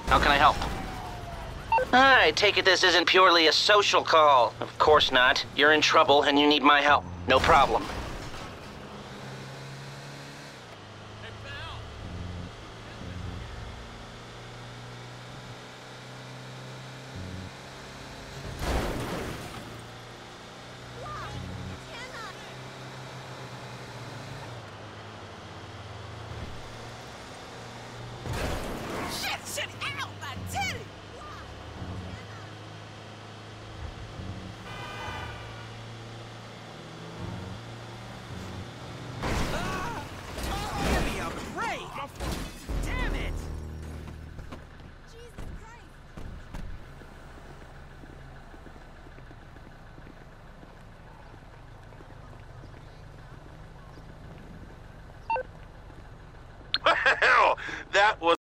How can I help? I take it this isn't purely a social call. Of course not. You're in trouble and you need my help. No problem. Shit, ow, I did it! Give me a break! Damn it! Jesus Christ! Hell, that was